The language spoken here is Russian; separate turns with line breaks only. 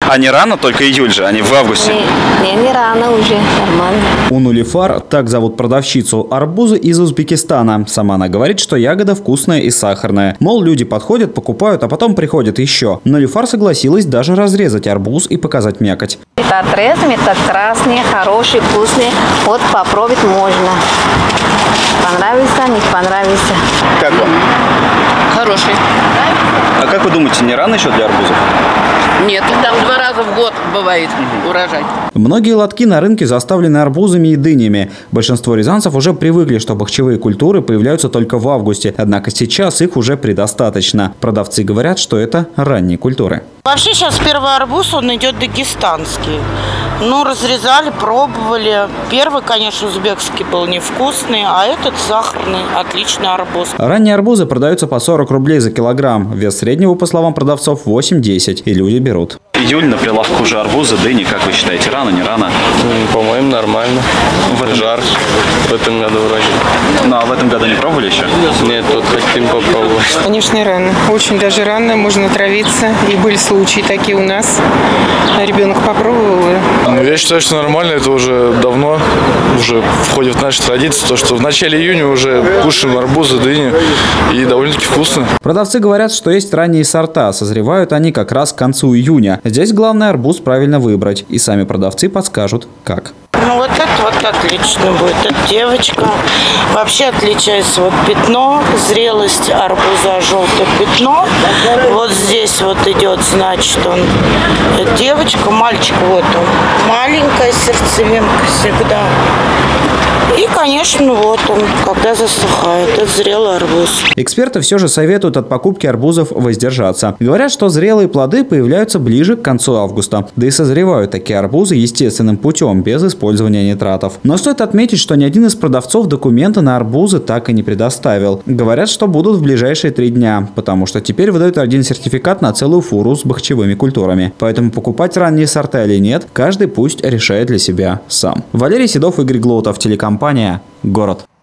А не рано, только июль же, а не в августе?
Не рано уже, нормально.
Унулифар, так зовут продавщицу, арбузы из Узбекистана. Сама она говорит, что ягода вкусная и сахарная. Мол, люди подходят, покупают, а потом приходят еще. Унулифар согласилась даже разрезать арбуз и показать мякоть.
Это отрезом, это красные, хорошие, вкусные. Вот попробовать можно. Понравится, не понравится.
Как вам?
Хороший.
А как вы думаете, не рано еще для арбузов?
Нет, там 2 раза в год бывает урожай.
Многие лотки на рынке заставлены арбузами и дынями. Большинство рязанцев уже привыкли, что бахчевые культуры появляются только в августе. Однако сейчас их уже предостаточно. Продавцы говорят, что это ранние культуры.
Вообще сейчас первый арбуз, он идет дагестанский. Ну, разрезали, пробовали. Первый, конечно, узбекский был невкусный, а этот сахарный, отличный арбуз.
Ранние арбузы продаются по 40 рублей за килограмм. Вес среднего, по словам продавцов, 8-10. И люди берут.
Июль, на прилавку уже арбузы, дыни. Как вы считаете, рано, не рано?
По-моему, нормально. Жар в этом году вроде.
Ну, а в этом году не пробовали еще?
Нет, тут хотим попробовать.
Конечно, рано. Очень даже рано. Можно травиться. И были случаи такие у нас. Ребенок попробовал.
Ну, я считаю, что нормально. Это уже давно уже входит в наши традиции. То, что в начале июня уже кушаем арбузы, дыни. И довольно-таки вкусно.
Продавцы говорят, что есть ранние сорта. Созревают они как раз к концу июня. Здесь главное арбуз правильно выбрать. И сами продавцы подскажут, как.
Ну, вот это вот отлично будет. Это девочка. Вообще отличается вот пятно, зрелость арбуза, желтое пятно. Вот здесь вот идет, значит, он девочка, мальчик вот он. Маленькая сердцевинка всегда. И, конечно, вот он, когда засыхает, это зрелый арбуз.
Эксперты все же советуют от покупки арбузов воздержаться. Говорят, что зрелые плоды появляются ближе к концу августа. Да и созревают такие арбузы естественным путем, без использования нитратов. Но стоит отметить, что ни один из продавцов документы на арбузы так и не предоставил. Говорят, что будут в ближайшие 3 дня, потому что теперь выдают один сертификат на целую фуру с бахчевыми культурами. Поэтому покупать ранние сорта или нет, каждый пусть решает для себя сам. Валерий Седов, Игорь Глотов, телекомпания «Город».